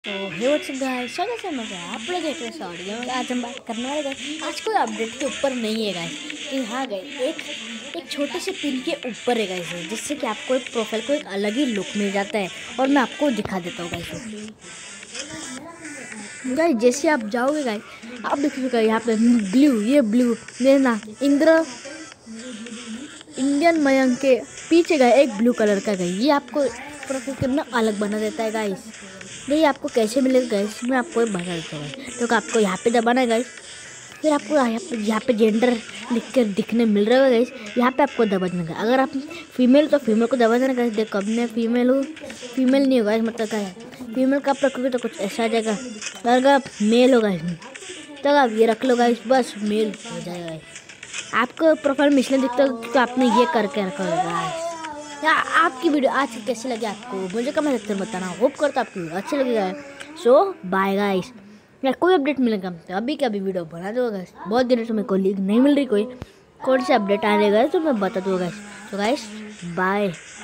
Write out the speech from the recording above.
तो हे WhatsApp guys, स्वागत है मेरा आप लोग देख रहे हैं ऑडियो में। आज हम बात करने वाले गाइस, आज कोई अपडेट के ऊपर नहीं है गाइस कि हाँ गाइस एक छोटे से पिन के ऊपर है गाइस, जिससे कि आपको एक प्रोफाइल को एक अलग ही लुक मिल जाता है। और मैं आपको दिखा देता हूँ गाइस। जैसे आप जाओगे गाइस, आप देखिएगा यहाँ पे ब्लू, ये ना इंडियन मयंक के पीछे गए एक ब्लू कलर का गई, ये आपको प्रोफाइल कितना अलग बना देता है गाइस। ये आपको कैसे मिलेगा गाइस, मैं आपको बता देता हूँ। तो आपको यहाँ पे दबाना है गाइस, फिर आपको यहाँ पे जेंडर लिख कर दिखने मिल रहा है गाइस, यहाँ पे आपको दबा देना है। अगर आप फीमेल तो फीमेल को दबा देना गाइस। देखो अब मैं फीमेल हूँ, फीमेल नहीं होगा मतलब क्या है, फीमेल का आप रखोगे तो कुछ ऐसा आ जाएगा। अगर आप मेल होगा तो आप ये रख लो गाइस, बस मेल हो जाएगा गाइस। आपको प्रोफाइल में इसलिए दिखता है तो आपने ये करके रखा होगा गाइस। या आपकी वीडियो आज की कैसी लगी आपको मुझे कमेंट सेक्शन में बताना। होप करता आपकी वीडियो अच्छी लगेगा। सो बाय गाइस, या कोई अपडेट मिलेगा तो अभी क्या अभी वीडियो बना दो गाइस। बहुत दिनों से मेरे को लीक नहीं मिल रही, कोई कौन सा अपडेट आ रहेगा तो मैं बता दूँगा गाइस। तो गाइस बाय।